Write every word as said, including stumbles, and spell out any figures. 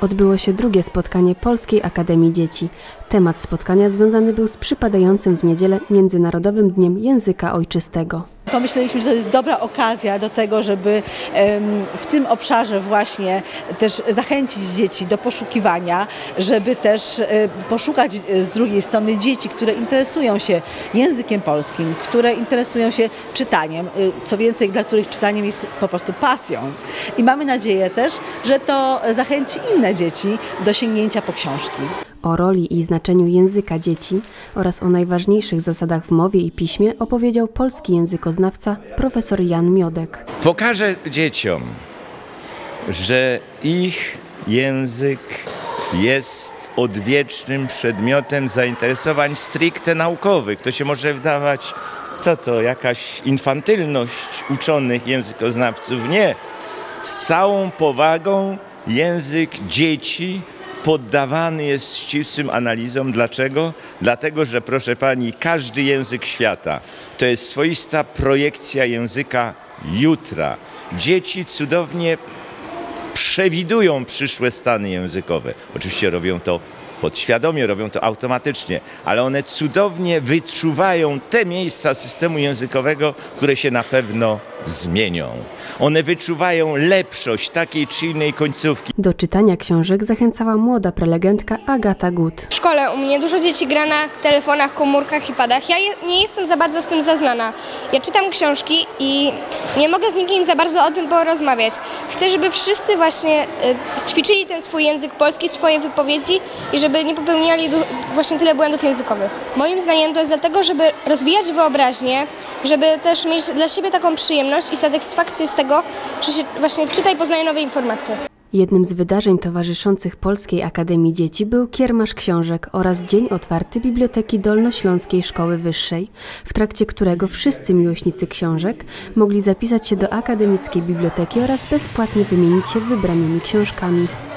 Odbyło się drugie spotkanie Polskiej Akademii Dzieci. Temat spotkania związany był z przypadającym w niedzielę Międzynarodowym Dniem Języka Ojczystego. Pomyśleliśmy, że to jest dobra okazja do tego, żeby w tym obszarze właśnie też zachęcić dzieci do poszukiwania, żeby też poszukać z drugiej strony dzieci, które interesują się językiem polskim, które interesują się czytaniem, co więcej, dla których czytaniem jest po prostu pasją. I mamy nadzieję też, że to zachęci inne dzieci do sięgnięcia po książki. O roli i znaczeniu języka dzieci oraz o najważniejszych zasadach w mowie i piśmie opowiedział polski językoznawca profesor Jan Miodek. Pokażę dzieciom, że ich język jest odwiecznym przedmiotem zainteresowań stricte naukowych. To się może wydawać, co to, jakaś infantylność uczonych językoznawców? Nie. Z całą powagą język dzieci poddawany jest ścisłym analizom. Dlaczego? Dlatego, że proszę pani, każdy język świata to jest swoista projekcja języka jutra. Dzieci cudownie przewidują przyszłe stany językowe. Oczywiście robią to podświadomie, robią to automatycznie, ale one cudownie wyczuwają te miejsca systemu językowego, które się na pewno zmienią. One wyczuwają lepszość takiej czy innej końcówki. Do czytania książek zachęcała młoda prelegentka Agata Gut. W szkole u mnie dużo dzieci gra na telefonach, komórkach i padach. Ja je, nie jestem za bardzo z tym zaznana. Ja czytam książki i nie mogę z nikim za bardzo o tym porozmawiać. Chcę, żeby wszyscy właśnie y, ćwiczyli ten swój język polski, swoje wypowiedzi i żeby nie popełniali właśnie tyle błędów językowych. Moim zdaniem to jest dlatego, żeby rozwijać wyobraźnię, żeby też mieć dla siebie taką przyjemność i satysfakcję z tego, że się właśnie czyta i poznaje nowe informacje. Jednym z wydarzeń towarzyszących Polskiej Akademii Dzieci był kiermasz książek oraz dzień otwarty Biblioteki Dolnośląskiej Szkoły Wyższej, w trakcie którego wszyscy miłośnicy książek mogli zapisać się do akademickiej biblioteki oraz bezpłatnie wymienić się wybranymi książkami.